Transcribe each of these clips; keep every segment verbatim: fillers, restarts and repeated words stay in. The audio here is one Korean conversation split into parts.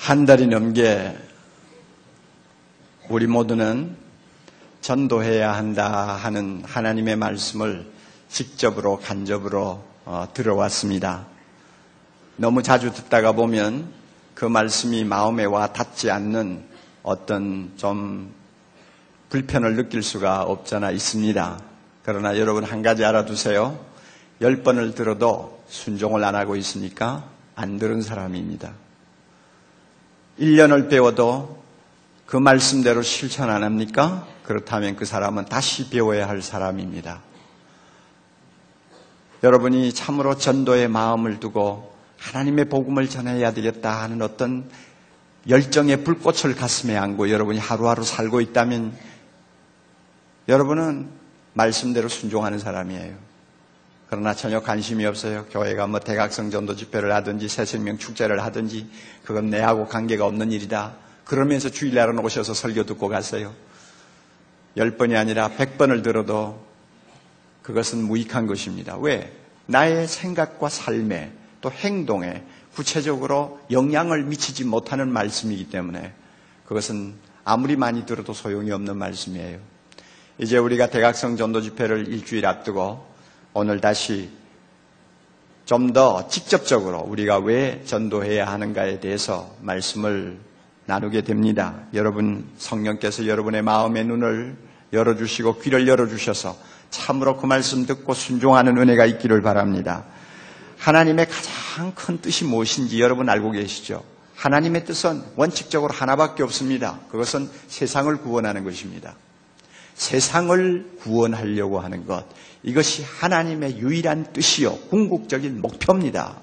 한 달이 넘게 우리 모두는 전도해야 한다 하는 하나님의 말씀을 직접으로 간접으로 어, 들어왔습니다. 너무 자주 듣다가 보면 그 말씀이 마음에 와 닿지 않는 어떤 좀 불편을 느낄 수가 없잖아 있습니다. 그러나 여러분 한 가지 알아두세요. 열 번을 들어도 순종을 안 하고 있으니까 안 들은 사람입니다. 일 년을 배워도 그 말씀대로 실천 안 합니까? 그렇다면 그 사람은 다시 배워야 할 사람입니다. 여러분이 참으로 전도의 마음을 두고 하나님의 복음을 전해야 되겠다 하는 어떤 열정의 불꽃을 가슴에 안고 여러분이 하루하루 살고 있다면 여러분은 말씀대로 순종하는 사람이에요. 그러나 전혀 관심이 없어요. 교회가 뭐 대각성 전도 집회를 하든지 새생명 축제를 하든지 그건 내하고 관계가 없는 일이다. 그러면서 주일날은 오셔서 설교 듣고 가세요. 열 번이 아니라 백 번을 들어도 그것은 무익한 것입니다. 왜? 나의 생각과 삶에 또 행동에 구체적으로 영향을 미치지 못하는 말씀이기 때문에 그것은 아무리 많이 들어도 소용이 없는 말씀이에요. 이제 우리가 대각성 전도 집회를 일주일 앞두고 오늘 다시 좀 더 직접적으로 우리가 왜 전도해야 하는가에 대해서 말씀을 나누게 됩니다. 여러분 성령께서 여러분의 마음의 눈을 열어주시고 귀를 열어주셔서 참으로 그 말씀 듣고 순종하는 은혜가 있기를 바랍니다. 하나님의 가장 큰 뜻이 무엇인지 여러분 알고 계시죠? 하나님의 뜻은 원칙적으로 하나밖에 없습니다. 그것은 세상을 구원하는 것입니다. 세상을 구원하려고 하는 것, 이것이 하나님의 유일한 뜻이요 궁극적인 목표입니다.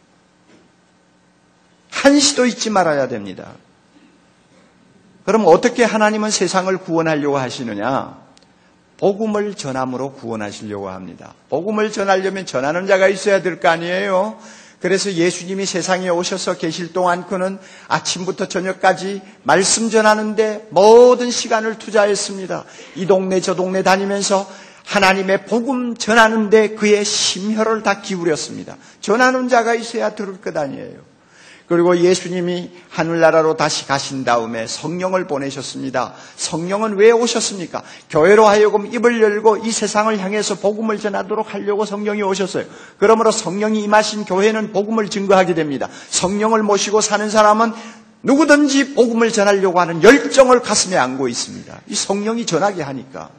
한시도 잊지 말아야 됩니다. 그럼 어떻게 하나님은 세상을 구원하려고 하시느냐? 복음을 전함으로 구원하시려고 합니다. 복음을 전하려면 전하는 자가 있어야 될 거 아니에요? 그래서 예수님이 세상에 오셔서 계실 동안 그는 아침부터 저녁까지 말씀 전하는데 모든 시간을 투자했습니다. 이 동네 저 동네 다니면서 하나님의 복음 전하는데 그의 심혈을 다 기울였습니다. 전하는 자가 있어야 들을 것 아니에요. 그리고 예수님이 하늘나라로 다시 가신 다음에 성령을 보내셨습니다. 성령은 왜 오셨습니까? 교회로 하여금 입을 열고 이 세상을 향해서 복음을 전하도록 하려고 성령이 오셨어요. 그러므로 성령이 임하신 교회는 복음을 증거하게 됩니다. 성령을 모시고 사는 사람은 누구든지 복음을 전하려고 하는 열정을 가슴에 안고 있습니다. 이 성령이 전하게 하니까.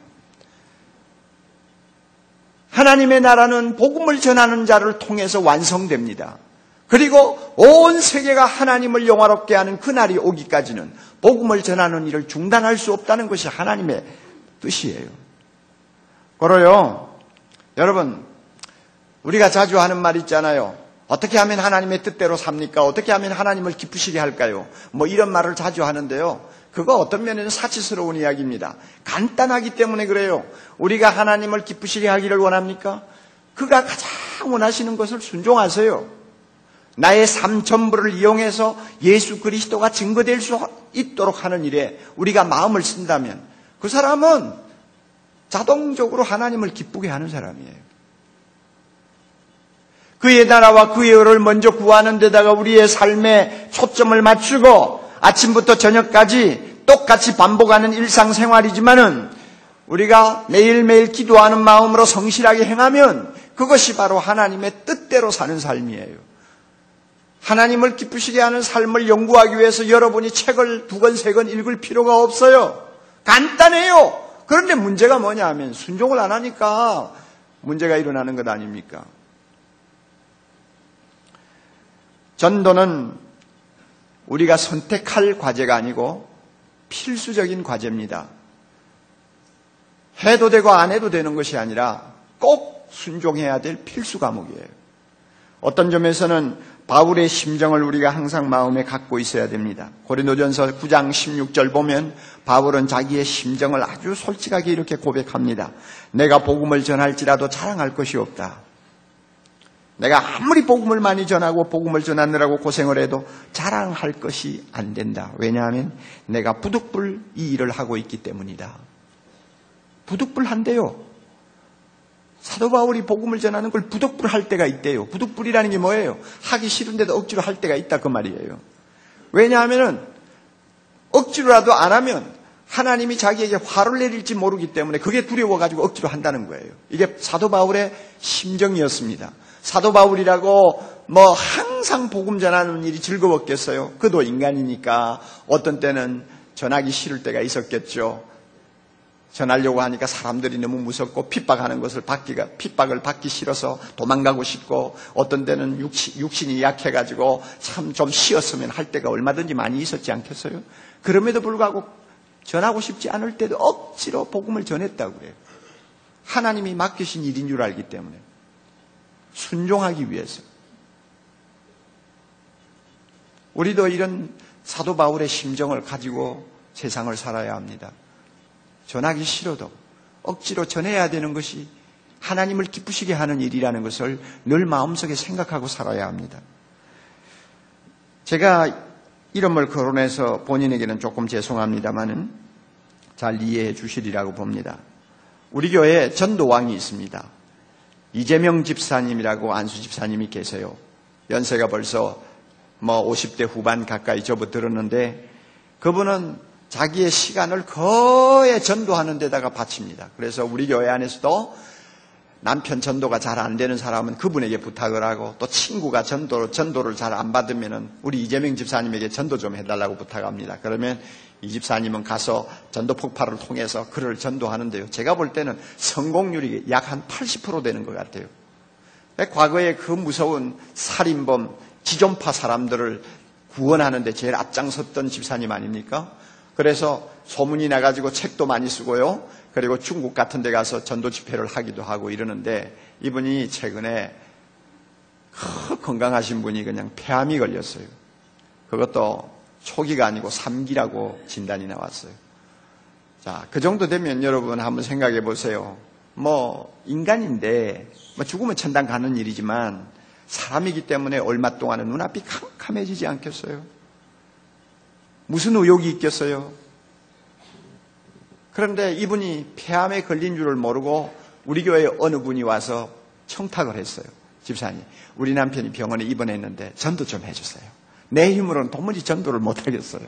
하나님의 나라는 복음을 전하는 자를 통해서 완성됩니다. 그리고 온 세계가 하나님을 영화롭게 하는 그날이 오기까지는 복음을 전하는 일을 중단할 수 없다는 것이 하나님의 뜻이에요. 그래요. 여러분, 우리가 자주 하는 말 있잖아요. 어떻게 하면 하나님의 뜻대로 삽니까? 어떻게 하면 하나님을 기쁘시게 할까요? 뭐 이런 말을 자주 하는데요. 그거 어떤 면에는 사치스러운 이야기입니다. 간단하기 때문에 그래요. 우리가 하나님을 기쁘시게 하기를 원합니까? 그가 가장 원하시는 것을 순종하세요. 나의 삶 전부를 이용해서 예수 그리스도가 증거될 수 있도록 하는 일에 우리가 마음을 쓴다면 그 사람은 자동적으로 하나님을 기쁘게 하는 사람이에요. 그의 나라와 그의 의를 먼저 구하는 데다가 우리의 삶에 초점을 맞추고 아침부터 저녁까지 똑같이 반복하는 일상생활이지만은 우리가 매일매일 기도하는 마음으로 성실하게 행하면 그것이 바로 하나님의 뜻대로 사는 삶이에요. 하나님을 기쁘시게 하는 삶을 연구하기 위해서 여러분이 책을 두 권, 세 권 읽을 필요가 없어요. 간단해요. 그런데 문제가 뭐냐 하면 순종을 안 하니까 문제가 일어나는 것 아닙니까? 전도는 우리가 선택할 과제가 아니고 필수적인 과제입니다. 해도 되고 안 해도 되는 것이 아니라 꼭 순종해야 될 필수 과목이에요. 어떤 점에서는 바울의 심정을 우리가 항상 마음에 갖고 있어야 됩니다. 고린도전서 구 장 십육 절 보면 바울은 자기의 심정을 아주 솔직하게 이렇게 고백합니다. 내가 복음을 전할지라도 자랑할 것이 없다. 내가 아무리 복음을 많이 전하고 복음을 전하느라고 고생을 해도 자랑할 것이 안 된다. 왜냐하면 내가 부득불 이 일을 하고 있기 때문이다. 부득불한데요. 사도 바울이 복음을 전하는 걸 부득불 할 때가 있대요. 부득불이라는 게 뭐예요? 하기 싫은데도 억지로 할 때가 있다 그 말이에요. 왜냐하면 억지로라도 안 하면 하나님이 자기에게 화를 내릴지 모르기 때문에 그게 두려워가지고 억지로 한다는 거예요. 이게 사도 바울의 심정이었습니다. 사도 바울이라고 뭐 항상 복음 전하는 일이 즐거웠겠어요? 그도 인간이니까 어떤 때는 전하기 싫을 때가 있었겠죠. 전하려고 하니까 사람들이 너무 무섭고 핍박하는 것을 받기가, 핍박을 받기 싫어서 도망가고 싶고, 어떤 때는 육신, 육신이 약해가지고 참 좀 쉬었으면 할 때가 얼마든지 많이 있었지 않겠어요? 그럼에도 불구하고 전하고 싶지 않을 때도 억지로 복음을 전했다고 그래요. 하나님이 맡기신 일인 줄 알기 때문에. 순종하기 위해서. 우리도 이런 사도 바울의 심정을 가지고 세상을 살아야 합니다. 전하기 싫어도 억지로 전해야 되는 것이 하나님을 기쁘시게 하는 일이라는 것을 늘 마음속에 생각하고 살아야 합니다. 제가 이름을 거론해서 본인에게는 조금 죄송합니다만은 잘 이해해 주시리라고 봅니다. 우리 교회에 전도왕이 있습니다. 이재명 집사님이라고 안수 집사님이 계세요. 연세가 벌써 뭐 오십 대 후반 가까이 접어들었는데 그분은 자기의 시간을 거의 전도하는 데다가 바칩니다. 그래서 우리 교회 안에서도 남편 전도가 잘 안 되는 사람은 그분에게 부탁을 하고, 또 친구가 전도, 전도를 잘 안 받으면은 우리 이재명 집사님에게 전도 좀 해달라고 부탁합니다. 그러면 이 집사님은 가서 전도 폭발을 통해서 그를 전도하는데요. 제가 볼 때는 성공률이 약 한 팔십 퍼센트 되는 것 같아요. 과거에 그 무서운 살인범, 지존파 사람들을 구원하는데 제일 앞장섰던 집사님 아닙니까? 그래서 소문이 나가지고 책도 많이 쓰고요. 그리고 중국 같은 데 가서 전도 집회를 하기도 하고 이러는데, 이분이 최근에 건강하신 분이 그냥 폐암이 걸렸어요. 그것도 초기가 아니고 삼 기라고 진단이 나왔어요. 자, 그 정도 되면 여러분 한번 생각해 보세요. 뭐 인간인데 뭐 죽으면 천당 가는 일이지만 사람이기 때문에 얼마 동안은 눈앞이 캄캄해지지 않겠어요? 무슨 의욕이 있겠어요? 그런데 이분이 폐암에 걸린 줄을 모르고 우리 교회에 어느 분이 와서 청탁을 했어요. 집사님, 우리 남편이 병원에 입원했는데 전도 좀 해주세요. 내 힘으로는 도무지 전도를 못하겠어요.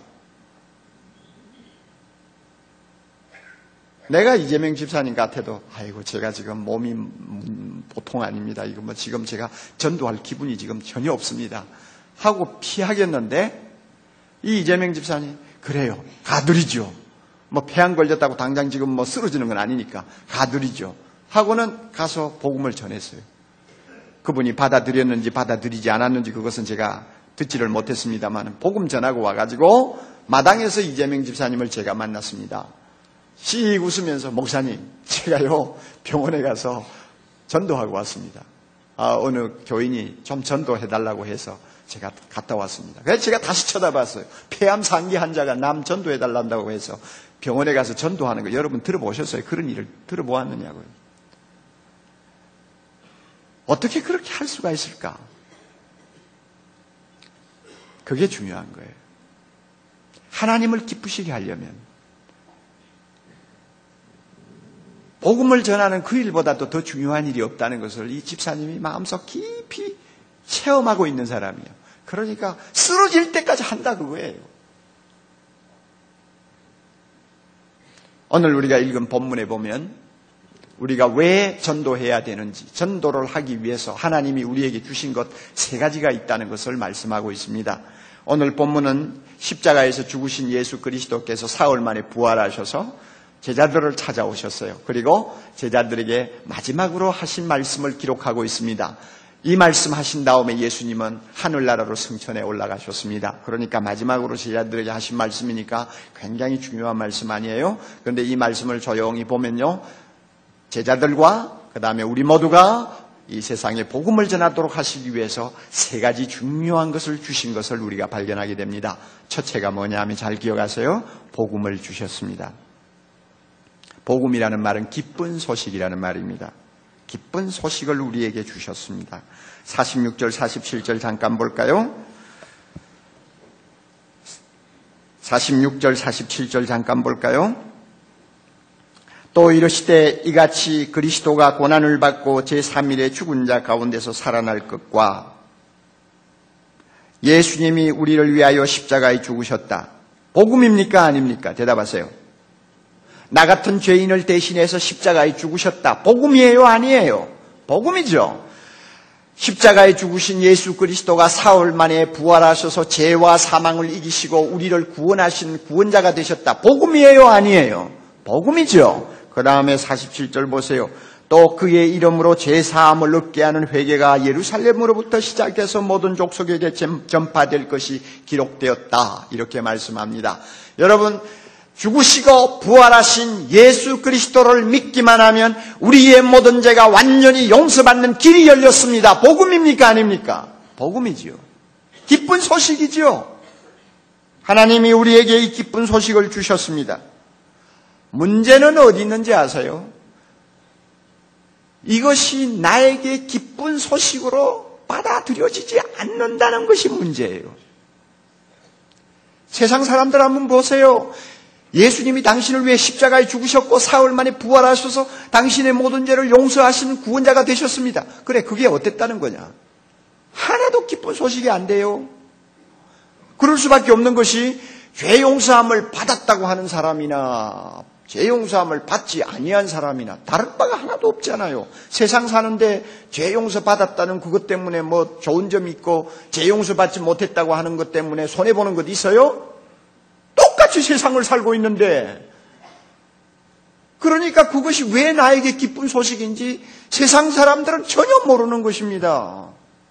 내가 이재명 집사님 같아도 아이고 제가 지금 몸이 보통 아닙니다. 이거 뭐 지금 제가 전도할 기분이 지금 전혀 없습니다 하고 피하겠는데, 이 이재명 집사님 그래요, 가두리죠. 뭐 폐암 걸렸다고 당장 지금 뭐 쓰러지는 건 아니니까 가두리죠 하고는 가서 복음을 전했어요. 그분이 받아들였는지 받아들이지 않았는지 그것은 제가 듣지를 못했습니다만, 복음 전하고 와가지고 마당에서 이재명 집사님을 제가 만났습니다. 씩 웃으면서, 목사님 제가요 병원에 가서 전도하고 왔습니다. 아, 어느 교인이 좀 전도해달라고 해서 제가 갔다 왔습니다. 그래서 제가 다시 쳐다봤어요. 폐암 상기 환자가 남 전도해달란다고 해서 병원에 가서 전도하는 거 여러분 들어보셨어요? 그런 일을 들어보았느냐고요. 어떻게 그렇게 할 수가 있을까? 그게 중요한 거예요. 하나님을 기쁘시게 하려면 복음을 전하는 그 일보다도 더 중요한 일이 없다는 것을 이 집사님이 마음속 깊이 체험하고 있는 사람이에요. 그러니까 쓰러질 때까지 한다 그거예요. 오늘 우리가 읽은 본문에 보면 우리가 왜 전도해야 되는지, 전도를 하기 위해서 하나님이 우리에게 주신 것 세 가지가 있다는 것을 말씀하고 있습니다. 오늘 본문은 십자가에서 죽으신 예수 그리스도께서 사흘 만에 부활하셔서 제자들을 찾아오셨어요. 그리고 제자들에게 마지막으로 하신 말씀을 기록하고 있습니다. 이 말씀 하신 다음에 예수님은 하늘나라로 승천해 올라가셨습니다. 그러니까 마지막으로 제자들에게 하신 말씀이니까 굉장히 중요한 말씀 아니에요? 그런데 이 말씀을 조용히 보면요, 제자들과 그 다음에 우리 모두가 이 세상에 복음을 전하도록 하시기 위해서 세 가지 중요한 것을 주신 것을 우리가 발견하게 됩니다. 첫째가 뭐냐 하면 잘 기억하세요. 복음을 주셨습니다. 복음이라는 말은 기쁜 소식이라는 말입니다. 기쁜 소식을 우리에게 주셨습니다. 사십육 절, 사십칠 절 잠깐 볼까요? 사십육 절, 사십칠 절 잠깐 볼까요? 또 이르시되 이같이 그리스도가 고난을 받고 제삼 일에 죽은 자 가운데서 살아날 것과 예수님이 우리를 위하여 십자가에 죽으셨다. 복음입니까? 아닙니까? 대답하세요. 나 같은 죄인을 대신해서 십자가에 죽으셨다. 복음이에요? 아니에요? 복음이죠. 십자가에 죽으신 예수 그리스도가 사흘 만에 부활하셔서 죄와 사망을 이기시고 우리를 구원하신 구원자가 되셨다. 복음이에요? 아니에요? 복음이죠. 그 다음에 사십칠 절 보세요. 또 그의 이름으로 죄사함을 얻게 하는 회개가 예루살렘으로부터 시작해서 모든 족속에게 전파될 것이 기록되었다. 이렇게 말씀합니다. 여러분, 죽으시고 부활하신 예수 그리스도를 믿기만 하면 우리의 모든 죄가 완전히 용서받는 길이 열렸습니다. 복음입니까? 아닙니까? 복음이지요. 기쁜 소식이지요. 하나님이 우리에게 이 기쁜 소식을 주셨습니다. 문제는 어디 있는지 아세요? 이것이 나에게 기쁜 소식으로 받아들여지지 않는다는 것이 문제예요. 세상 사람들 한번 보세요. 예수님이 당신을 위해 십자가에 죽으셨고 사흘 만에 부활하셔서 당신의 모든 죄를 용서하시는 구원자가 되셨습니다. 그래, 그게 어땠다는 거냐? 하나도 기쁜 소식이 안 돼요. 그럴 수밖에 없는 것이 죄 용서함을 받았다고 하는 사람이나 죄 용서함을 받지 아니한 사람이나 다를 바가 하나도 없잖아요. 세상 사는데 죄 용서 받았다는 그것 때문에 뭐 좋은 점이 있고 죄 용서 받지 못했다고 하는 것 때문에 손해보는 것 있어요? 똑같이 세상을 살고 있는데, 그러니까 그것이 왜 나에게 기쁜 소식인지 세상 사람들은 전혀 모르는 것입니다.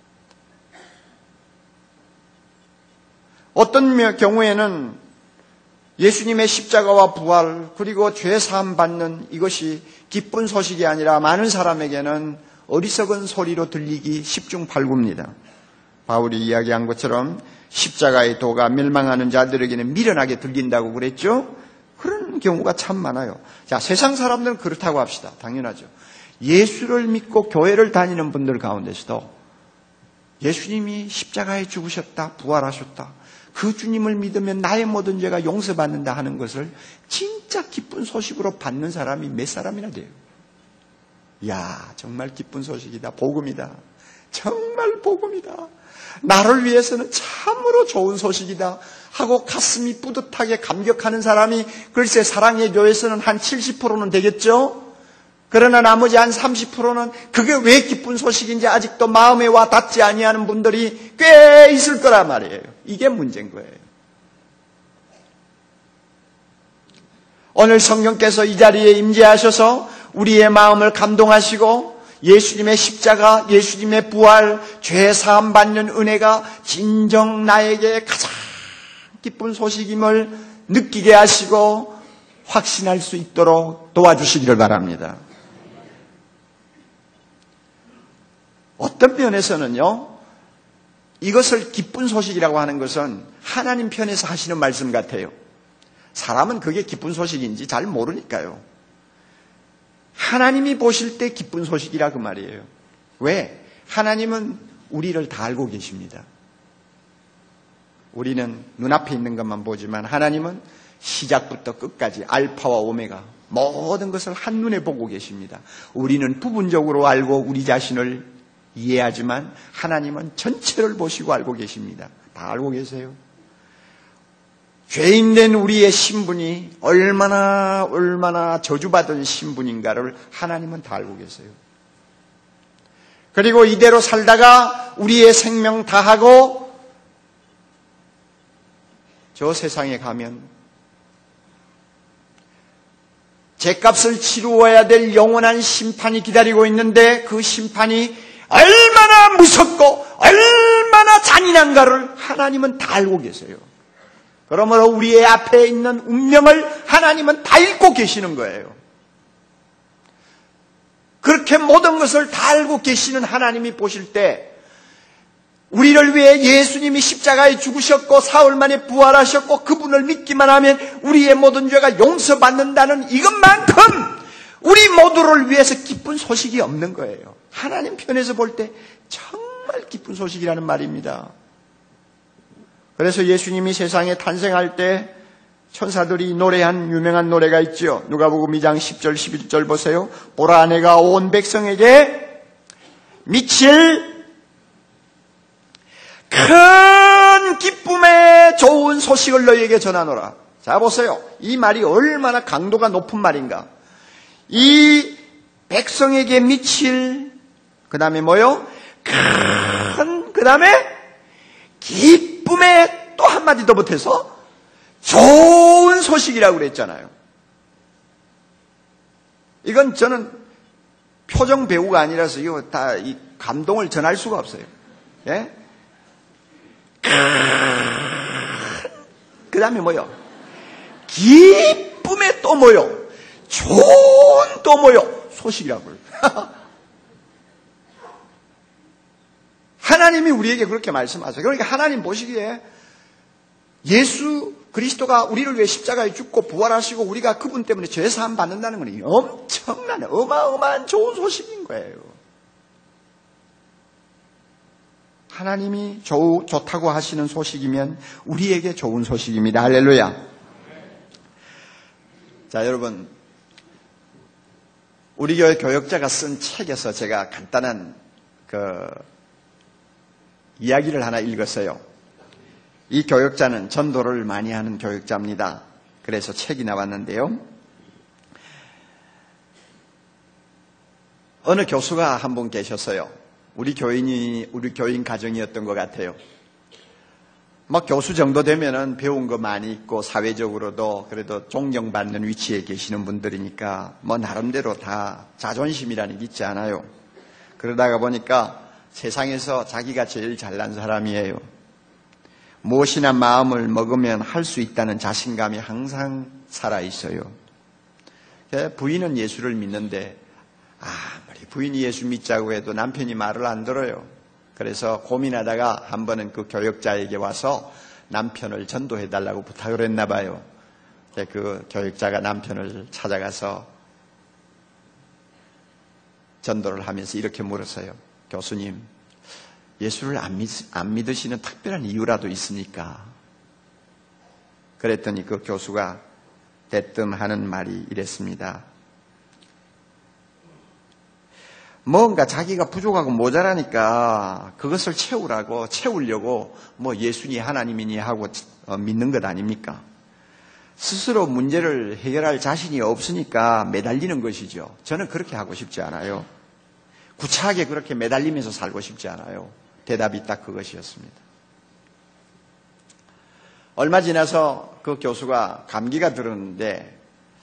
어떤 경우에는 예수님의 십자가와 부활 그리고 죄 사함 받는 이것이 기쁜 소식이 아니라 많은 사람에게는 어리석은 소리로 들리기 십중팔구입니다. 바울이 이야기한 것처럼 십자가의 도가 멸망하는 자들에게는 미련하게 들린다고 그랬죠. 그런 경우가 참 많아요. 자, 세상 사람들은 그렇다고 합시다. 당연하죠. 예수를 믿고 교회를 다니는 분들 가운데서도 예수님이 십자가에 죽으셨다, 부활하셨다, 그 주님을 믿으면 나의 모든 죄가 용서받는다 하는 것을 진짜 기쁜 소식으로 받는 사람이 몇 사람이나 돼요. 이야, 정말 기쁜 소식이다. 복음이다. 정말 복음이다. 나를 위해서는 참으로 좋은 소식이다 하고 가슴이 뿌듯하게 감격하는 사람이 글쎄 사랑의 교회에서는 한 칠십 퍼센트는 되겠죠. 그러나 나머지 한 삼십 퍼센트는 그게 왜 기쁜 소식인지 아직도 마음에 와 닿지 아니하는 분들이 꽤 있을 거란 말이에요. 이게 문제인 거예요. 오늘 성령께서 이 자리에 임재하셔서 우리의 마음을 감동하시고 예수님의 십자가, 예수님의 부활, 죄 사함 받는 은혜가 진정 나에게 가장 기쁜 소식임을 느끼게 하시고 확신할 수 있도록 도와주시기를 바랍니다. 어떤 면에서는요, 이것을 기쁜 소식이라고 하는 것은 하나님 편에서 하시는 말씀 같아요. 사람은 그게 기쁜 소식인지 잘 모르니까요. 하나님이 보실 때 기쁜 소식이라 그 말이에요. 왜? 하나님은 우리를 다 알고 계십니다. 우리는 눈앞에 있는 것만 보지만 하나님은 시작부터 끝까지 알파와 오메가 모든 것을 한눈에 보고 계십니다. 우리는 부분적으로 알고 우리 자신을 이해하지만 하나님은 전체를 보시고 알고 계십니다. 다 알고 계세요. 죄인된 우리의 신분이 얼마나 얼마나 저주받은 신분인가를 하나님은 다 알고 계세요. 그리고 이대로 살다가 우리의 생명 다하고 저 세상에 가면 죄값을 치루어야 될 영원한 심판이 기다리고 있는데 그 심판이 얼마나 무섭고 얼마나 잔인한가를 하나님은 다 알고 계세요. 그러므로 우리의 앞에 있는 운명을 하나님은 다 읽고 계시는 거예요. 그렇게 모든 것을 다 알고 계시는 하나님이 보실 때 우리를 위해 예수님이 십자가에 죽으셨고 사흘 만에 부활하셨고 그분을 믿기만 하면 우리의 모든 죄가 용서받는다는 이것만큼 우리 모두를 위해서 기쁜 소식이 없는 거예요. 하나님 편에서 볼 때 정말 기쁜 소식이라는 말입니다. 그래서 예수님이 세상에 탄생할 때 천사들이 노래한 유명한 노래가 있죠. 누가복음 이 장 십 절 십일 절 보세요. 보라, 내가 온 백성에게 미칠 큰 좋은 소식을 너희에게 전하노라. 자, 보세요. 이 말이 얼마나 강도가 높은 말인가. 이 백성에게 미칠, 그 다음에 뭐요? 큰, 그 다음에 기쁨에 또 한마디 더 보태서 좋은 소식이라고 그랬잖아요. 이건 저는 표정 배우가 아니라서 이거 다 이 감동을 전할 수가 없어요. 예? 그 다음에 뭐요? 기쁨에 또 뭐요? 좋은 또 뭐요? 소식이라고요. 하나님이 우리에게 그렇게 말씀하세요. 그러니까 하나님 보시기에 예수 그리스도가 우리를 위해 십자가에 죽고 부활하시고 우리가 그분 때문에 죄사함 받는다는 건 엄청난 어마어마한 좋은 소식인 거예요. 하나님이 좋, 좋다고 하시는 소식이면 우리에게 좋은 소식입니다. 할렐루야. 자, 여러분, 우리 교회 교역자가 쓴 책에서 제가 간단한 그 이야기를 하나 읽었어요. 이 교역자는 전도를 많이 하는 교역자입니다. 그래서 책이 나왔는데요. 어느 교수가 한 분 계셨어요. 우리 교인이, 우리 교인 가정이었던 것 같아요. 뭐 교수 정도 되면은 배운 거 많이 있고 사회적으로도 그래도 존경받는 위치에 계시는 분들이니까 뭐 나름대로 다 자존심이라는 게 있지 않아요. 그러다가 보니까 세상에서 자기가 제일 잘난 사람이에요. 무엇이나 마음을 먹으면 할 수 있다는 자신감이 항상 살아있어요. 부인은 예수를 믿는데 아무리 부인이 예수 믿자고 해도 남편이 말을 안 들어요. 그래서 고민하다가 한 번은 그 교역자에게 와서 남편을 전도해달라고 부탁을 했나 봐요. 그 교역자가 남편을 찾아가서 전도를 하면서 이렇게 물었어요. 교수님, 예수를 안, 믿, 안 믿으시는 특별한 이유라도 있습니까? 그랬더니 그 교수가 대뜸 하는 말이 이랬습니다. 뭔가 자기가 부족하고 모자라니까 그것을 채우라고, 채우려고 뭐 예수니 하나님이니 하고 믿는 것 아닙니까? 스스로 문제를 해결할 자신이 없으니까 매달리는 것이죠. 저는 그렇게 하고 싶지 않아요. 구차하게 그렇게 매달리면서 살고 싶지 않아요. 대답이 딱 그것이었습니다. 얼마 지나서 그 교수가 감기가 들었는데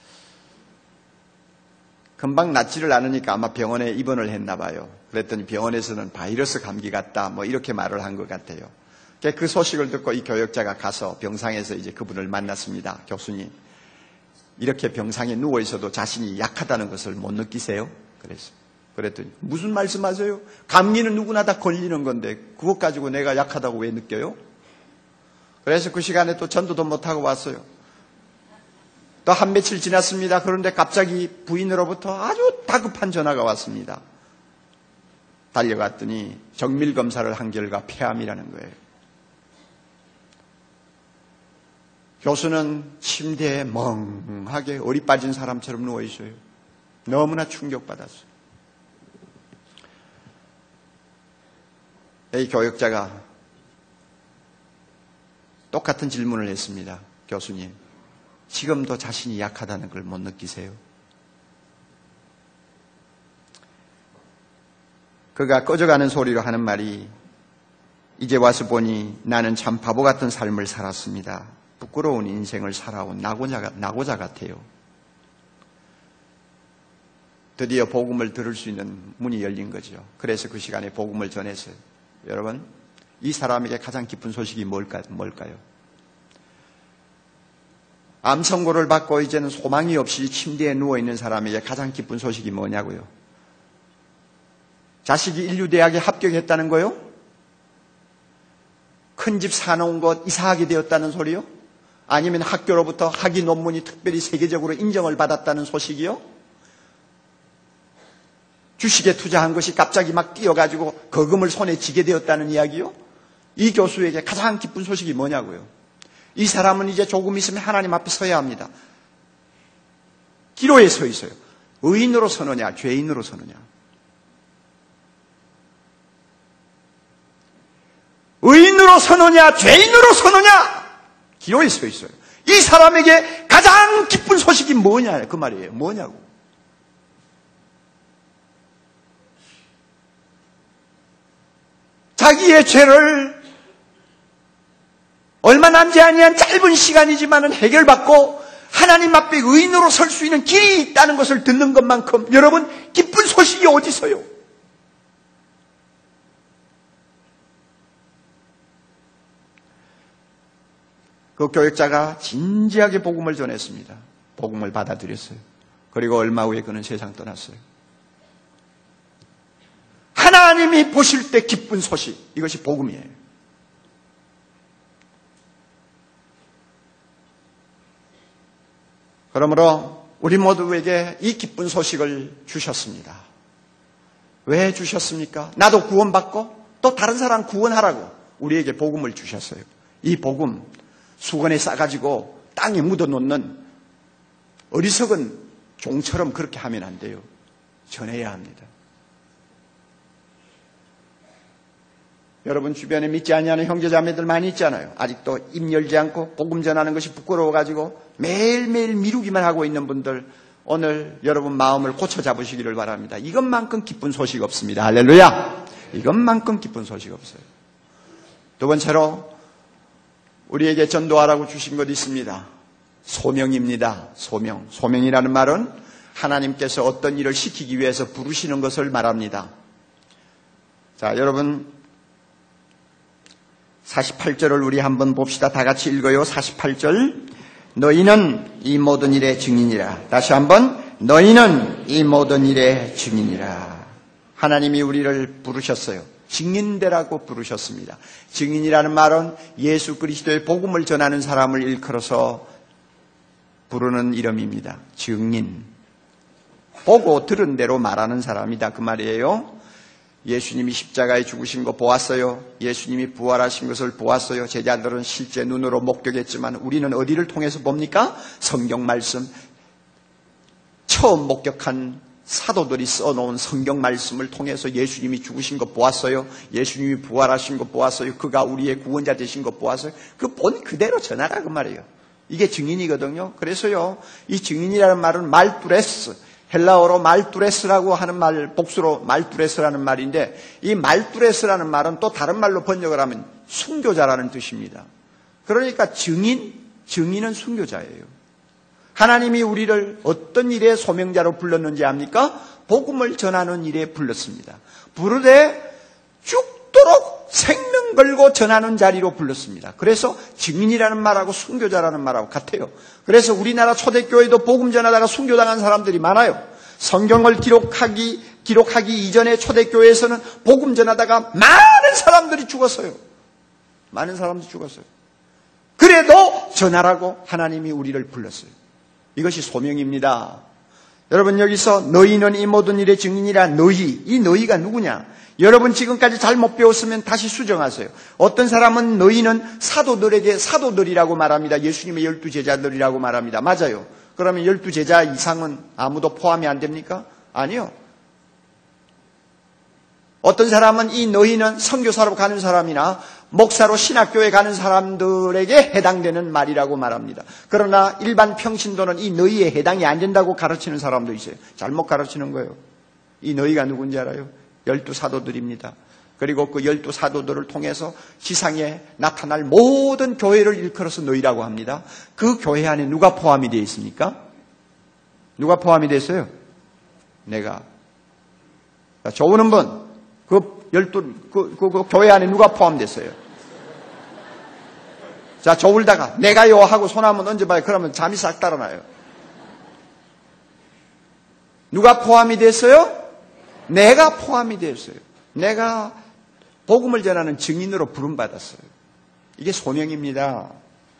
금방 낫지를 않으니까 아마 병원에 입원을 했나 봐요. 그랬더니 병원에서는 바이러스 감기 같다 뭐 이렇게 말을 한 것 같아요. 그 소식을 듣고 이 교역자가 가서 병상에서 이제 그분을 만났습니다. 교수님, 이렇게 병상에 누워 있어도 자신이 약하다는 것을 못 느끼세요? 그랬어요. 그랬더니 무슨 말씀하세요? 감기는 누구나 다 걸리는 건데 그것 가지고 내가 약하다고 왜 느껴요? 그래서 그 시간에 또 전도도 못하고 왔어요. 또 한 며칠 지났습니다. 그런데 갑자기 부인으로부터 아주 다급한 전화가 왔습니다. 달려갔더니 정밀검사를 한 결과 폐암이라는 거예요. 교수는 침대에 멍하게 어리 빠진 사람처럼 누워 있어요. 너무나 충격받았어요. 이 교역자가 똑같은 질문을 했습니다. 교수님, 지금도 자신이 약하다는 걸 못 느끼세요? 그가 꺼져가는 소리로 하는 말이, 이제 와서 보니 나는 참 바보 같은 삶을 살았습니다. 부끄러운 인생을 살아온 낙오자, 낙오자 같아요. 드디어 복음을 들을 수 있는 문이 열린 거죠. 그래서 그 시간에 복음을 전했어요. 여러분, 이 사람에게 가장 기쁜 소식이 뭘까, 뭘까요? 암 선고를 받고 이제는 소망이 없이 침대에 누워있는 사람에게 가장 기쁜 소식이 뭐냐고요? 자식이 인류대학에 합격했다는 거요? 큰 집 사놓은 곳 이사하게 되었다는 소리요? 아니면 학교로부터 학위 논문이 특별히 세계적으로 인정을 받았다는 소식이요? 주식에 투자한 것이 갑자기 막 뛰어가지고 거금을 손에 쥐게 되었다는 이야기요? 이 교수에게 가장 기쁜 소식이 뭐냐고요? 이 사람은 이제 조금 있으면 하나님 앞에 서야 합니다. 기로에 서 있어요. 의인으로 서느냐, 죄인으로 서느냐. 의인으로 서느냐, 죄인으로 서느냐. 기로에 서 있어요. 이 사람에게 가장 기쁜 소식이 뭐냐 그 말이에요. 뭐냐고. 자기의 죄를 얼마 남지 아니한 짧은 시간이지만 해결받고 하나님 앞에 의인으로 설 수 있는 길이 있다는 것을 듣는 것만큼 여러분 기쁜 소식이 어디 있어요? 그 교역자가 진지하게 복음을 전했습니다. 복음을 받아들였어요. 그리고 얼마 후에 그는 세상 떠났어요. 하나님이 보실 때 기쁜 소식, 이것이 복음이에요. 그러므로 우리 모두에게 이 기쁜 소식을 주셨습니다. 왜 주셨습니까? 나도 구원받고 또 다른 사람 구원하라고 우리에게 복음을 주셨어요. 이 복음 수건에 싸가지고 땅에 묻어놓는 어리석은 종처럼 그렇게 하면 안 돼요. 전해야 합니다. 여러분 주변에 믿지 아니하는 형제자매들 많이 있잖아요. 아직도 입 열지 않고 복음 전하는 것이 부끄러워가지고 매일매일 미루기만 하고 있는 분들, 오늘 여러분 마음을 고쳐 잡으시기를 바랍니다. 이것만큼 기쁜 소식 없습니다. 할렐루야! 이것만큼 기쁜 소식 없어요. 두 번째로 우리에게 전도하라고 주신 것 있습니다. 소명입니다. 소명. 소명이라는 말은 하나님께서 어떤 일을 시키기 위해서 부르시는 것을 말합니다. 자, 여러분 사십팔 절을 우리 한번 봅시다. 다 같이 읽어요. 사십팔 절. 너희는 이 모든 일의 증인이라. 다시 한번. 너희는 이 모든 일의 증인이라. 하나님이 우리를 부르셨어요. 증인되라고 부르셨습니다. 증인이라는 말은 예수 그리스도의 복음을 전하는 사람을 일컬어서 부르는 이름입니다. 증인. 보고 들은 대로 말하는 사람이다 그 말이에요. 예수님이 십자가에 죽으신 거 보았어요. 예수님이 부활하신 것을 보았어요. 제자들은 실제 눈으로 목격했지만 우리는 어디를 통해서 봅니까? 성경 말씀. 처음 목격한 사도들이 써놓은 성경 말씀을 통해서 예수님이 죽으신 것 보았어요. 예수님이 부활하신 것 보았어요. 그가 우리의 구원자 되신 것 보았어요. 그 본 그대로 전하라 그 말이에요. 이게 증인이거든요. 그래서요, 이 증인이라는 말은 말두레스, 헬라어로 말두레스라고 하는 말, 복수로 말두레스라는 말인데, 이 말두레스라는 말은 또 다른 말로 번역을 하면 순교자라는 뜻입니다. 그러니까 증인, 증인은 순교자예요. 하나님이 우리를 어떤 일에 소명자로 불렀는지 압니까? 복음을 전하는 일에 불렀습니다. 부르되 죽도록 생명 걸고 전하는 자리로 불렀습니다. 그래서 증인이라는 말하고 순교자라는 말하고 같아요. 그래서 우리나라 초대교회도 복음 전하다가 순교당한 사람들이 많아요. 성경을 기록하기, 기록하기 이전에 초대교회에서는 복음 전하다가 많은 사람들이 죽었어요. 많은 사람들이 죽었어요. 그래도 전하라고 하나님이 우리를 불렀어요. 이것이 소명입니다. 여러분 여기서 너희는 이 모든 일의 증인이라. 너희, 이 너희가 누구냐? 여러분 지금까지 잘못 배웠으면 다시 수정하세요. 어떤 사람은 너희는 사도들에게 사도들이라고 말합니다. 예수님의 열두 제자들이라고 말합니다. 맞아요. 그러면 열두 제자 이상은 아무도 포함이 안 됩니까? 아니요. 어떤 사람은 이 너희는 선교사로 가는 사람이나 목사로 신학교에 가는 사람들에게 해당되는 말이라고 말합니다. 그러나 일반 평신도는 이 너희에 해당이 안 된다고 가르치는 사람도 있어요. 잘못 가르치는 거예요. 이 너희가 누군지 알아요? 열두 사도들입니다. 그리고 그 열두 사도들을 통해서 지상에 나타날 모든 교회를 일컬어서 너희라고 합니다. 그 교회 안에 누가 포함이 되어 있습니까? 누가 포함이 됐어요? 내가. 자, 좋은 분. 그 열두, 그, 그, 그 교회 안에 누가 포함됐어요? 자, 저울다가 내가요 하고 손 한번 얹어봐요. 그러면 잠이 싹 달아나요. 누가 포함이 됐어요? 내가 포함이 됐어요. 내가 복음을 전하는 증인으로 부름받았어요. 이게 소명입니다.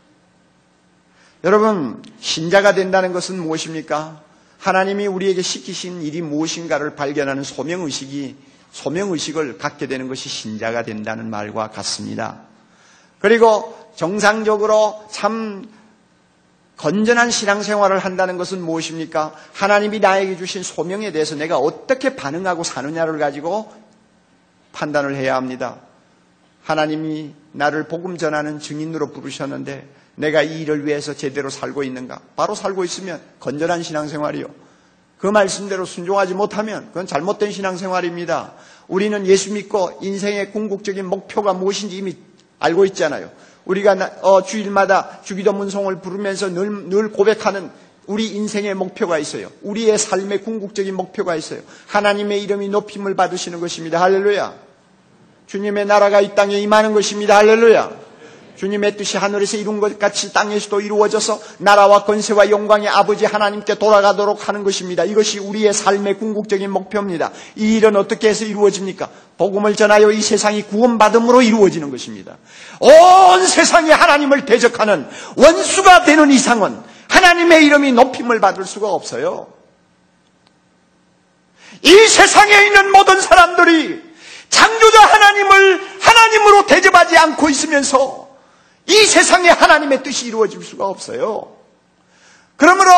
여러분, 신자가 된다는 것은 무엇입니까? 하나님이 우리에게 시키신 일이 무엇인가를 발견하는 소명의식이 소명의식을 갖게 되는 것이 신자가 된다는 말과 같습니다. 그리고 정상적으로 참 건전한 신앙생활을 한다는 것은 무엇입니까? 하나님이 나에게 주신 소명에 대해서 내가 어떻게 반응하고 사느냐를 가지고 판단을 해야 합니다. 하나님이 나를 복음 전하는 증인으로 부르셨는데 내가 이 일을 위해서 제대로 살고 있는가? 바로 살고 있으면 건전한 신앙생활이요. 그 말씀대로 순종하지 못하면 그건 잘못된 신앙생활입니다. 우리는 예수 믿고 인생의 궁극적인 목표가 무엇인지 이미 알고 있잖아요. 우리가 어, 주일마다 주기도문송을 부르면서 늘, 늘 고백하는 우리 인생의 목표가 있어요. 우리의 삶의 궁극적인 목표가 있어요. 하나님의 이름이 높임을 받으시는 것입니다. 할렐루야. 주님의 나라가 이 땅에 임하는 것입니다. 할렐루야. 주님의 뜻이 하늘에서 이룬 것 같이 땅에서도 이루어져서 나라와 권세와 영광의 아버지 하나님께 돌아가도록 하는 것입니다. 이것이 우리의 삶의 궁극적인 목표입니다. 이 일은 어떻게 해서 이루어집니까? 복음을 전하여 이 세상이 구원받음으로 이루어지는 것입니다. 온 세상이 하나님을 대적하는 원수가 되는 이상은 하나님의 이름이 높임을 받을 수가 없어요. 이 세상에 있는 모든 사람들이 창조자 하나님을 하나님으로 대접하지 않고 있으면서 이 세상에 하나님의 뜻이 이루어질 수가 없어요. 그러므로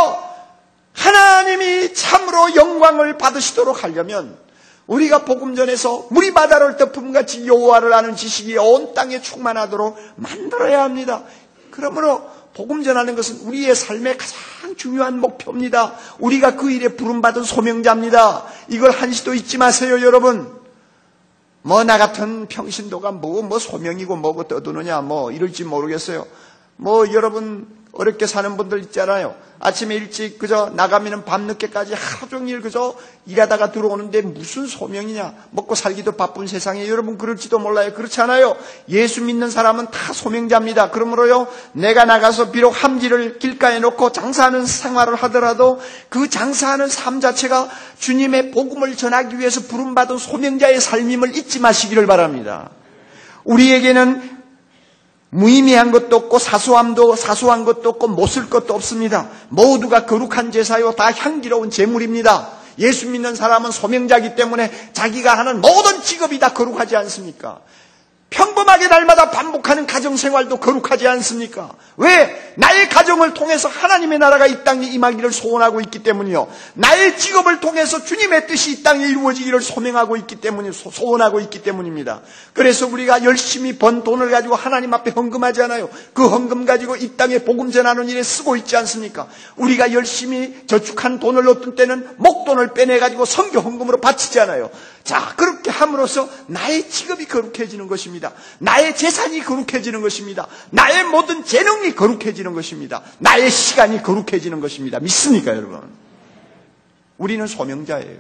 하나님이 참으로 영광을 받으시도록 하려면 우리가 복음 전에서 물이 바다를 덮음같이 여호와를 아는 지식이 온 땅에 충만하도록 만들어야 합니다. 그러므로 복음 전하는 것은 우리의 삶의 가장 중요한 목표입니다. 우리가 그 일에 부름받은 소명자입니다. 이걸 한시도 잊지 마세요, 여러분. 뭐 나 같은 평신도가 뭐, 뭐 소명이고 뭐고 떠드느냐 뭐 이럴지 모르겠어요. 뭐 여러분 어렵게 사는 분들 있잖아요. 아침에 일찍 그저 나가면은 밤늦게까지 하루 종일 그저 일하다가 들어오는데 무슨 소명이냐. 먹고 살기도 바쁜 세상에 여러분 그럴지도 몰라요. 그렇지 않아요? 예수 믿는 사람은 다 소명자입니다. 그러므로요 내가 나가서 비록 함지를 길가에 놓고 장사하는 생활을 하더라도 그 장사하는 삶 자체가 주님의 복음을 전하기 위해서 부름받은 소명자의 삶임을 잊지 마시기를 바랍니다. 우리에게는 무의미한 것도 없고 사소함도 사소한 것도 없고 못쓸 것도 없습니다. 모두가 거룩한 제사요 다 향기로운 제물입니다. 예수 믿는 사람은 소명자이기 때문에 자기가 하는 모든 직업이 다 거룩하지 않습니까? 평범하게 날마다 반복하는 가정생활도 거룩하지 않습니까? 왜? 나의 가정을 통해서 하나님의 나라가 이 땅에 임하기를 소원하고 있기 때문이요. 나의 직업을 통해서 주님의 뜻이 이 땅에 이루어지기를 소명하고 있기 때문에 소원하고 있기 때문입니다. 그래서 우리가 열심히 번 돈을 가지고 하나님 앞에 헌금하지 않아요. 그 헌금 가지고 이 땅에 복음 전하는 일에 쓰고 있지 않습니까? 우리가 열심히 저축한 돈을 어떤 때는 목돈을 빼내가지고 선교 헌금으로 바치지 않아요. 자, 그렇게 함으로써 나의 직업이 거룩해지는 것입니다. 나의 재산이 거룩해지는 것입니다. 나의 모든 재능이 거룩해지는 것입니다. 나의 시간이 거룩해지는 것입니다. 믿습니까, 여러분? 우리는 소명자예요.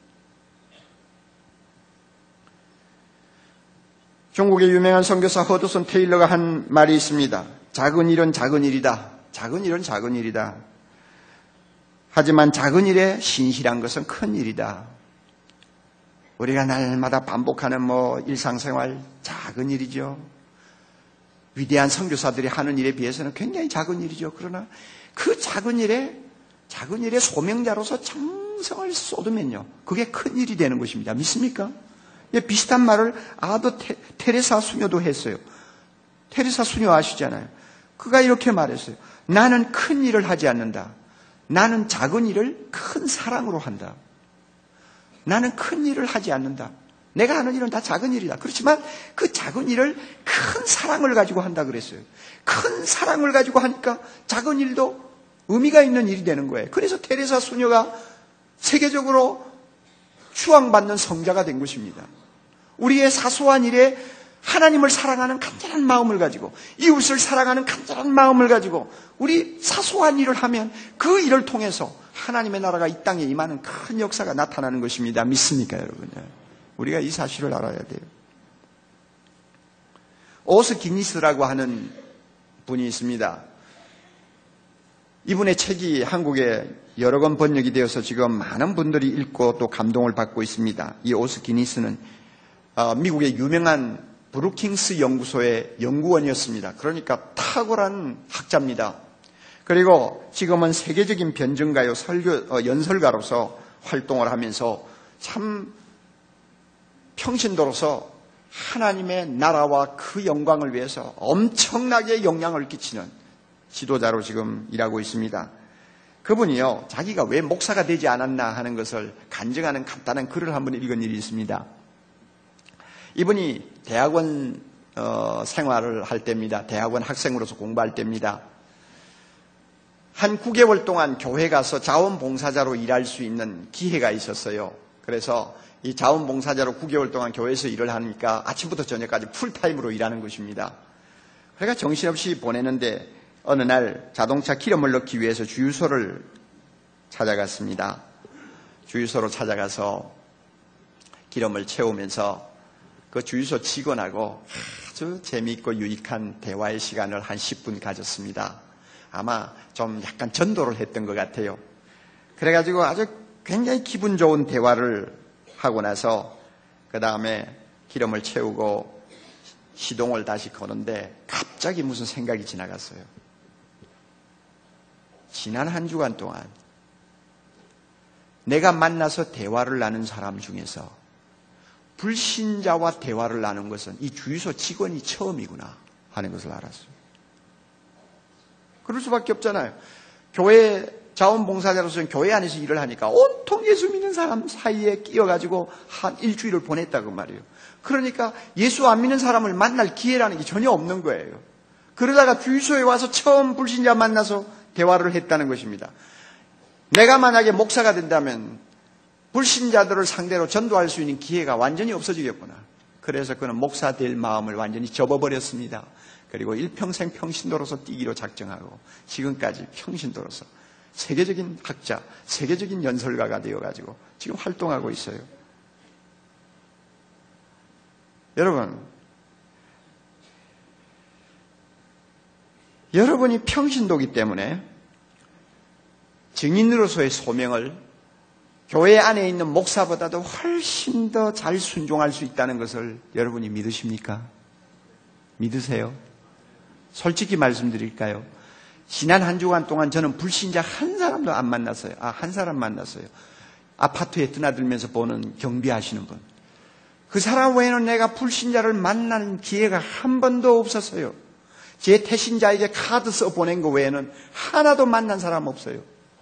중국의 유명한 선교사 허드슨 테일러가 한 말이 있습니다. 작은 일은 작은 일이다. 작은 일은 작은 일이다. 하지만 작은 일에 신실한 것은 큰 일이다. 우리가 날마다 반복하는 뭐 일상생활 작은 일이죠. 위대한 선교사들이 하는 일에 비해서는 굉장히 작은 일이죠. 그러나 그 작은 일에 작은 일에 소명자로서 정성을 쏟으면요, 그게 큰 일이 되는 것입니다. 믿습니까? 예, 비슷한 말을 아더 테, 테레사 수녀도 했어요. 테레사 수녀 아시잖아요. 그가 이렇게 말했어요. 나는 큰 일을 하지 않는다. 나는 작은 일을 큰 사랑으로 한다. 나는 큰 일을 하지 않는다. 내가 하는 일은 다 작은 일이다. 그렇지만 그 작은 일을 큰 사랑을 가지고 한다 그랬어요. 큰 사랑을 가지고 하니까 작은 일도 의미가 있는 일이 되는 거예요. 그래서 테레사 수녀가 세계적으로 추앙받는 성자가 된 것입니다. 우리의 사소한 일에 하나님을 사랑하는 간절한 마음을 가지고, 이웃을 사랑하는 간절한 마음을 가지고 우리 사소한 일을 하면 그 일을 통해서 하나님의 나라가 이 땅에 임하는 큰 역사가 나타나는 것입니다. 믿습니까, 여러분? 우리가 이 사실을 알아야 돼요. 오스 기니스라고 하는 분이 있습니다. 이분의 책이 한국에 여러 권 번역이 되어서 지금 많은 분들이 읽고 또 감동을 받고 있습니다. 이 오스 기니스는 미국의 유명한 브루킹스 연구소의 연구원이었습니다. 그러니까 탁월한 학자입니다. 그리고 지금은 세계적인 변증가요, 설교, 연설가로서 활동을 하면서 참 평신도로서 하나님의 나라와 그 영광을 위해서 엄청나게 영향을 끼치는 지도자로 지금 일하고 있습니다. 그분이요, 자기가 왜 목사가 되지 않았나 하는 것을 간증하는 간단한 글을 한번 읽은 일이 있습니다. 이분이 대학원 어, 생활을 할 때입니다. 대학원 학생으로서 공부할 때입니다. 한 구 개월 동안 교회 가서 자원봉사자로 일할 수 있는 기회가 있었어요. 그래서 이 자원봉사자로 구 개월 동안 교회에서 일을 하니까 아침부터 저녁까지 풀타임으로 일하는 것입니다. 그러니까 정신없이 보내는데 어느 날 자동차 기름을 넣기 위해서 주유소를 찾아갔습니다. 주유소로 찾아가서 기름을 채우면서 그 주유소 직원하고 아주 재미있고 유익한 대화의 시간을 한 십 분 가졌습니다. 아마 좀 약간 전도를 했던 것 같아요. 그래가지고 아주 굉장히 기분 좋은 대화를 하고 나서 그 다음에 기름을 채우고 시동을 다시 거는데 갑자기 무슨 생각이 지나갔어요. 지난 한 주간 동안 내가 만나서 대화를 나눈 사람 중에서 불신자와 대화를 나눈 것은 이 주유소 직원이 처음이구나 하는 것을 알았어요. 그럴 수밖에 없잖아요. 교회 자원봉사자로서는 교회 안에서 일을 하니까 온통 예수 믿는 사람 사이에 끼어가지고 한 일주일을 보냈다고 말이에요. 그러니까 예수 안 믿는 사람을 만날 기회라는 게 전혀 없는 거예요. 그러다가 주유소에 와서 처음 불신자 만나서 대화를 했다는 것입니다. 내가 만약에 목사가 된다면 불신자들을 상대로 전도할 수 있는 기회가 완전히 없어지겠구나. 그래서 그는 목사 될 마음을 완전히 접어버렸습니다. 그리고 일평생 평신도로서 뛰기로 작정하고 지금까지 평신도로서 세계적인 학자, 세계적인 연설가가 되어가지고 지금 활동하고 있어요. 여러분, 여러분이 평신도이기 때문에 증인으로서의 소명을 교회 안에 있는 목사보다도 훨씬 더 잘 순종할 수 있다는 것을 여러분이 믿으십니까? 믿으세요? 솔직히 말씀드릴까요? 지난 한 주간 동안 저는 불신자 한 사람도 안 만났어요. 아, 한 사람 만났어요. 아파트에 드나들면서 보는 경비하시는 분. 그 사람 외에는 내가 불신자를 만나는 기회가 한 번도 없었어요. 제 태신자에게 카드 써 보낸 거 외에는 하나도 만난 사람 없어요.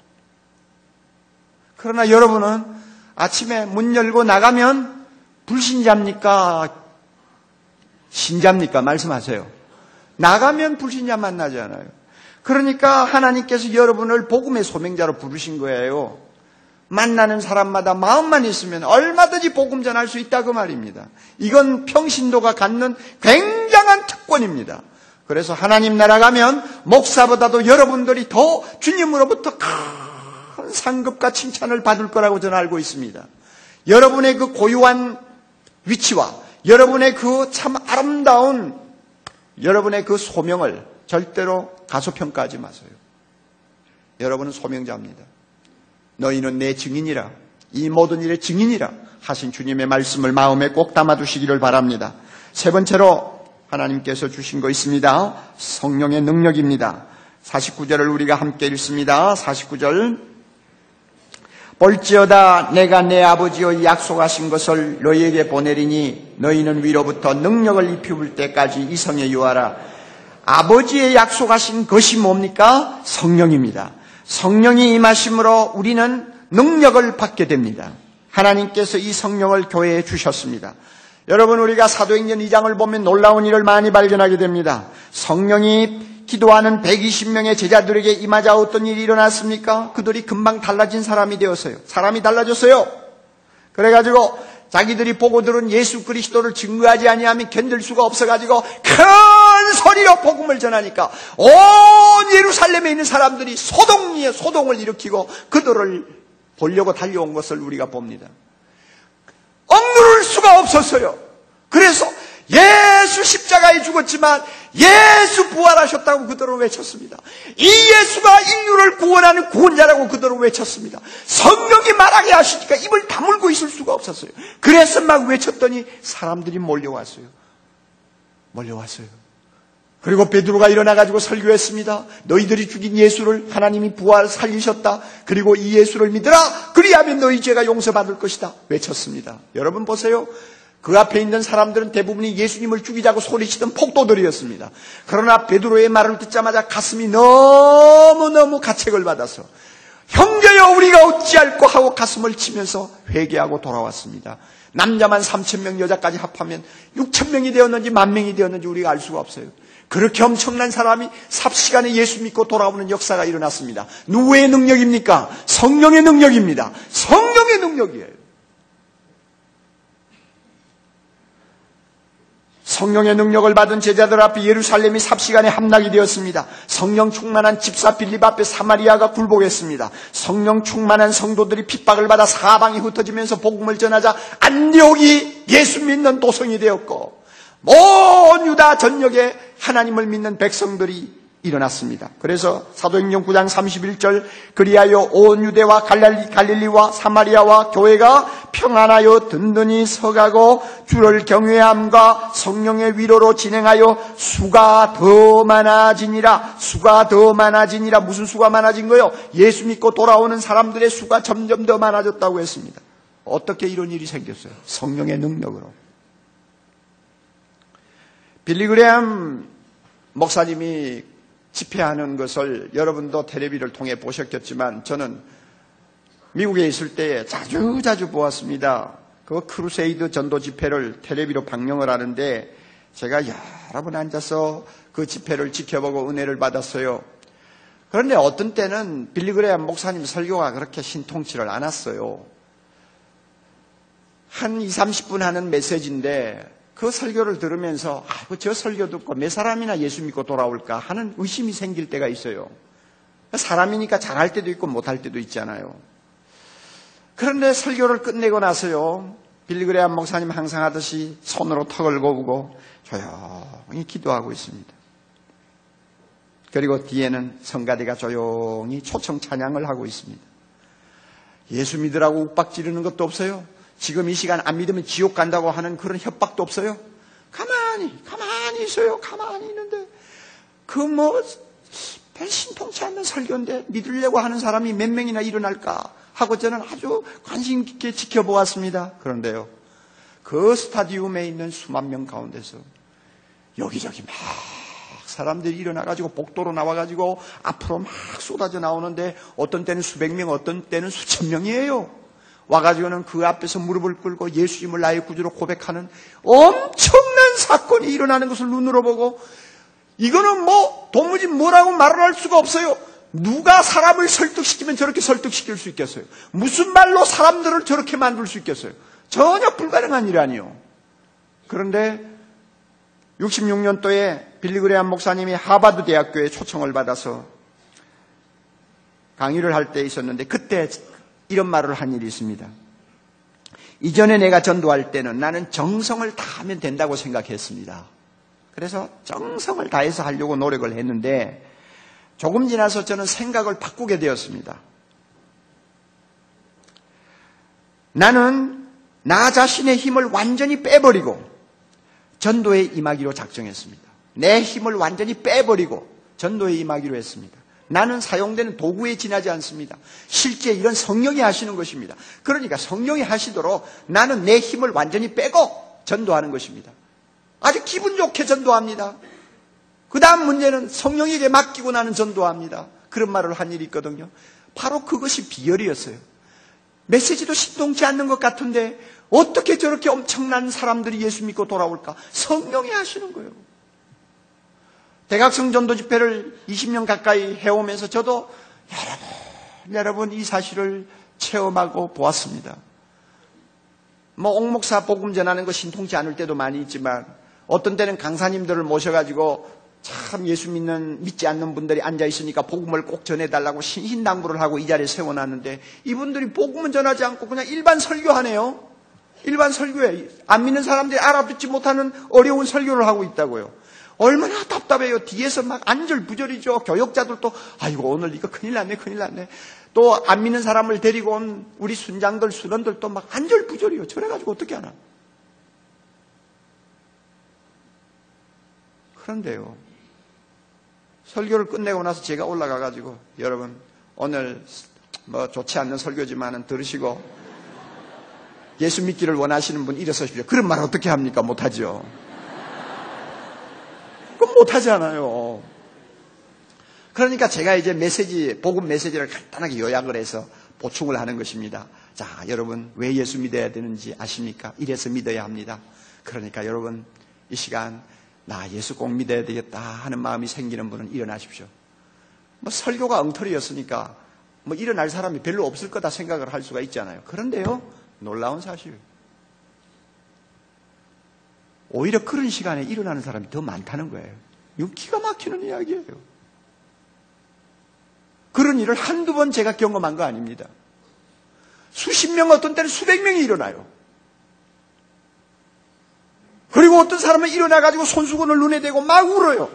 그러나 여러분은 아침에 문 열고 나가면 불신자입니까? 신자입니까? 말씀하세요. 나가면 불신자 만나지 않아요. 그러니까 하나님께서 여러분을 복음의 소명자로 부르신 거예요. 만나는 사람마다 마음만 있으면 얼마든지 복음 전할 수 있다 그 말입니다. 이건 평신도가 갖는 굉장한 특권입니다. 그래서 하나님 나라 가면 목사보다도 여러분들이 더 주님으로부터 큰 상급과 칭찬을 받을 거라고 저는 알고 있습니다. 여러분의 그 고유한 위치와 여러분의 그 참 아름다운 여러분의 그 소명을 절대로 가소평가하지 마세요. 여러분은 소명자입니다. 너희는 내 증인이라, 이 모든 일의 증인이라 하신 주님의 말씀을 마음에 꼭 담아두시기를 바랍니다. 세 번째로 하나님께서 주신 거 있습니다. 성령의 능력입니다. 사십구 절을 우리가 함께 읽습니다. 사십구 절. 볼지어다 내가 내 아버지의 약속하신 것을 너희에게 보내리니 너희는 위로부터 능력을 입힐 때까지 이 성에 유하라. 아버지의 약속하신 것이 뭡니까? 성령입니다. 성령이 임하심으로 우리는 능력을 받게 됩니다. 하나님께서 이 성령을 교회에 주셨습니다. 여러분, 우리가 사도행전 이 장을 보면 놀라운 일을 많이 발견하게 됩니다. 성령이 기도하는 백이십 명의 제자들에게 임하자 어떤 일이 일어났습니까? 그들이 금방 달라진 사람이 되었어요. 사람이 달라졌어요. 그래가지고 자기들이 보고 들은 예수 그리스도를 증거하지 아니하면 견딜 수가 없어가지고 큰 소리로 복음을 전하니까 온 예루살렘에 있는 사람들이 소동이에 소동을 일으키고 그들을 보려고 달려온 것을 우리가 봅니다. 억누를 수가 없었어요. 그래서 예수 십자가에 죽었지만 예수 부활하셨다고 그들은 외쳤습니다. 이 예수가 인류를 구원하는 구원자라고 그들은 외쳤습니다. 성령이 말하게 하시니까 입을 다물고 있을 수가 없었어요. 그래서 막 외쳤더니 사람들이 몰려왔어요. 몰려왔어요. 그리고 베드로가 일어나가지고 설교했습니다. 너희들이 죽인 예수를 하나님이 부활 살리셨다. 그리고 이 예수를 믿으라. 그리하면 너희 죄가 용서받을 것이다. 외쳤습니다. 여러분 보세요. 그 앞에 있는 사람들은 대부분이 예수님을 죽이자고 소리치던 폭도들이었습니다. 그러나 베드로의 말을 듣자마자 가슴이 너무너무 가책을 받아서 형제여 주여 우리가 어찌할꼬 하고 가슴을 치면서 회개하고 돌아왔습니다. 남자만 삼천 명, 여자까지 합하면 육천 명이 되었는지 만 명이 되었는지 우리가 알 수가 없어요. 그렇게 엄청난 사람이 삽시간에 예수 믿고 돌아오는 역사가 일어났습니다. 누구의 능력입니까? 성령의 능력입니다. 성령의 능력이에요. 성령의 능력을 받은 제자들 앞에 예루살렘이 삽시간에 함락이 되었습니다. 성령 충만한 집사 빌립 앞에 사마리아가 굴복했습니다. 성령 충만한 성도들이 핍박을 받아 사방이 흩어지면서 복음을 전하자 안디옥이 예수 믿는 도성이 되었고 온 유다 전역에 하나님을 믿는 백성들이 일어났습니다. 그래서 사도행전 구 장 삼십일 절 그리하여 온 유대와 갈릴리, 갈릴리와 사마리아와 교회가 평안하여 든든히 서가고 주를 경외함과 성령의 위로로 진행하여 수가 더 많아지니라. 수가 더 많아지니라. 무슨 수가 많아진 거예요? 예수 믿고 돌아오는 사람들의 수가 점점 더 많아졌다고 했습니다. 어떻게 이런 일이 생겼어요? 성령의 능력으로. 빌리그레암 목사님이 집회하는 것을 여러분도 텔레비를 통해 보셨겠지만 저는 미국에 있을 때 자주 자주 보았습니다. 그 크루세이드 전도 집회를 텔레비로 방영을 하는데 제가 여러 번 앉아서 그 집회를 지켜보고 은혜를 받았어요. 그런데 어떤 때는 빌리그레암 목사님 설교가 그렇게 신통치를 않았어요. 한 이삼십 분 하는 메시지인데 그 설교를 들으면서 아이고 저 설교 듣고 몇 사람이나 예수 믿고 돌아올까 하는 의심이 생길 때가 있어요. 사람이니까 잘할 때도 있고 못할 때도 있잖아요. 그런데 설교를 끝내고 나서요, 빌리그레암 목사님 항상 하듯이 손으로 턱을 거우고 조용히 기도하고 있습니다. 그리고 뒤에는 성가대가 조용히 초청 찬양을 하고 있습니다. 예수 믿으라고 욱박 지르는 것도 없어요. 지금 이 시간 안 믿으면 지옥 간다고 하는 그런 협박도 없어요. 가만히 가만히 있어요. 가만히 있는데 그 뭐 별 신통치 않는 설교인데 믿으려고 하는 사람이 몇 명이나 일어날까 하고 저는 아주 관심 깊게 지켜보았습니다. 그런데요, 그 스타디움에 있는 수만 명 가운데서 여기저기 막 사람들이 일어나가지고 복도로 나와가지고 앞으로 막 쏟아져 나오는데 어떤 때는 수백 명, 어떤 때는 수천 명이에요. 와가지고는 그 앞에서 무릎을 꿇고 예수님을 나의 구주로 고백하는 엄청난 사건이 일어나는 것을 눈으로 보고, 이거는 뭐 도무지 뭐라고 말을 할 수가 없어요. 누가 사람을 설득시키면 저렇게 설득시킬 수 있겠어요? 무슨 말로 사람들을 저렇게 만들 수 있겠어요? 전혀 불가능한 일 아니에요. 그런데 육십육 년도에 빌리그레암 목사님이 하버드 대학교에 초청을 받아서 강의를 할 때 있었는데 그때 이런 말을 한 일이 있습니다. 이전에 내가 전도할 때는 나는 정성을 다하면 된다고 생각했습니다. 그래서 정성을 다해서 하려고 노력을 했는데 조금 지나서 저는 생각을 바꾸게 되었습니다. 나는 나 자신의 힘을 완전히 빼버리고 전도에 임하기로 작정했습니다. 내 힘을 완전히 빼버리고 전도에 임하기로 했습니다. 나는 사용되는 도구에 지나지 않습니다. 실제 이런 성령이 하시는 것입니다. 그러니까 성령이 하시도록 나는 내 힘을 완전히 빼고 전도하는 것입니다. 아주 기분 좋게 전도합니다. 그 다음 문제는 성령에게 맡기고 나는 전도합니다. 그런 말을 한 일이 있거든요. 바로 그것이 비열이었어요. 메시지도 신통치 않는 것 같은데 어떻게 저렇게 엄청난 사람들이 예수 믿고 돌아올까? 성령이 하시는 거예요. 대각성 전도 집회를 이십 년 가까이 해오면서 저도 여러분, 여러분 이 사실을 체험하고 보았습니다. 뭐 옥목사 복음 전하는 거 신통치 않을 때도 많이 있지만 어떤 때는 강사님들을 모셔가지고 참 예수 믿는 믿지 않는 분들이 앉아 있으니까 복음을 꼭 전해달라고 신신당부를 하고 이 자리에 세워놨는데 이분들이 복음은 전하지 않고 그냥 일반 설교하네요. 일반 설교에 안 믿는 사람들이 알아듣지 못하는 어려운 설교를 하고 있다고요. 얼마나 답답해요. 뒤에서 막 안절부절이죠. 교역자들도 아이고 오늘 이거 큰일 났네 큰일 났네. 또 안 믿는 사람을 데리고 온 우리 순장들 순원들도 막 안절부절이요. 저래가지고 어떻게 하나. 그런데요, 설교를 끝내고 나서 제가 올라가가지고 여러분 오늘 뭐 좋지 않는 설교지만은 들으시고 예수 믿기를 원하시는 분 일어서십시오. 그런 말 어떻게 합니까? 못하죠. 그건 못하잖아요. 그러니까 제가 이제 메시지, 복음 메시지를 간단하게 요약을 해서 보충을 하는 것입니다. 자, 여러분 왜 예수 믿어야 되는지 아십니까? 이래서 믿어야 합니다. 그러니까 여러분 이 시간 나 예수 꼭 믿어야 되겠다 하는 마음이 생기는 분은 일어나십시오. 뭐 설교가 엉터리였으니까 뭐 일어날 사람이 별로 없을 거다 생각을 할 수가 있잖아요. 그런데요, 놀라운 사실. 오히려 그런 시간에 일어나는 사람이 더 많다는 거예요. 이거 기가 막히는 이야기예요. 그런 일을 한두 번 제가 경험한 거 아닙니다. 수십 명, 어떤 때는 수백 명이 일어나요. 그리고 어떤 사람은 일어나가지고 손수건을 눈에 대고 막 울어요.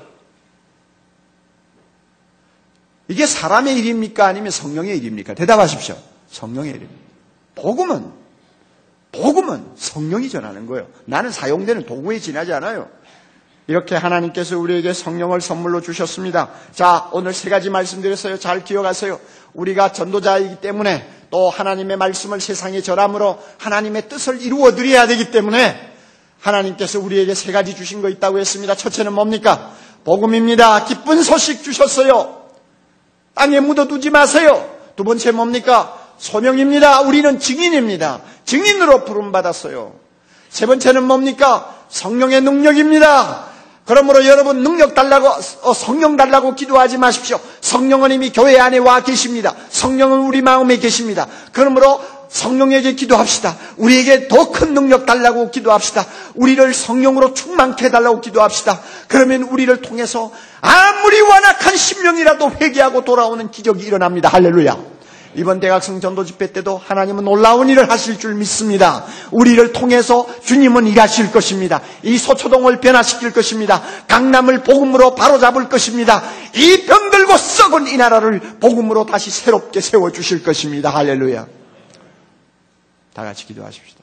이게 사람의 일입니까? 아니면 성령의 일입니까? 대답하십시오. 성령의 일입니다. 복음은, 복음은 성령이 전하는 거예요. 나는 사용되는 도구에 지나지 않아요. 이렇게 하나님께서 우리에게 성령을 선물로 주셨습니다. 자, 오늘 세 가지 말씀드렸어요. 잘 기억하세요. 우리가 전도자이기 때문에 또 하나님의 말씀을 세상에 전함으로 하나님의 뜻을 이루어 드려야 되기 때문에 하나님께서 우리에게 세 가지 주신 거 있다고 했습니다. 첫째는 뭡니까? 복음입니다. 기쁜 소식 주셨어요. 땅에 묻어두지 마세요. 두 번째 뭡니까? 소명입니다. 우리는 증인입니다. 증인으로 부름받았어요. 세 번째는 뭡니까? 성령의 능력입니다. 그러므로 여러분 능력 달라고 어, 성령 달라고 기도하지 마십시오. 성령은 이미 교회 안에 와 계십니다. 성령은 우리 마음에 계십니다. 그러므로 성령에게 기도합시다. 우리에게 더 큰 능력 달라고 기도합시다. 우리를 성령으로 충만케 해달라고 기도합시다. 그러면 우리를 통해서 아무리 완악한 심령이라도 회개하고 돌아오는 기적이 일어납니다. 할렐루야. 이번 대각성 전도 집회 때도 하나님은 놀라운 일을 하실 줄 믿습니다. 우리를 통해서 주님은 일하실 것입니다. 이 소초동을 변화시킬 것입니다. 강남을 복음으로 바로잡을 것입니다. 이 병들고 썩은 이 나라를 복음으로 다시 새롭게 세워주실 것입니다. 할렐루야. 다 같이 기도하십시다.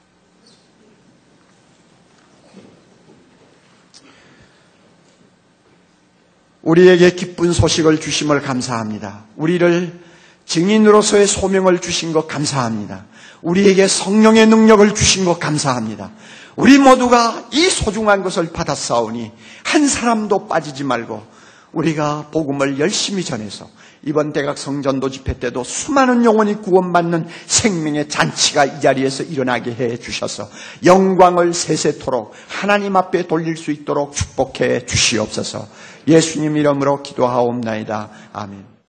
우리에게 기쁜 소식을 주심을 감사합니다. 우리를 증인으로서의 소명을 주신 것 감사합니다. 우리에게 성령의 능력을 주신 것 감사합니다. 우리 모두가 이 소중한 것을 받았사오니 한 사람도 빠지지 말고 우리가 복음을 열심히 전해서 이번 대각성 전도 집회 때도 수많은 영혼이 구원받는 생명의 잔치가 이 자리에서 일어나게 해 주셔서 영광을 세세토록 하나님 앞에 돌릴 수 있도록 축복해 주시옵소서. 예수님 이름으로 기도하옵나이다. 아멘.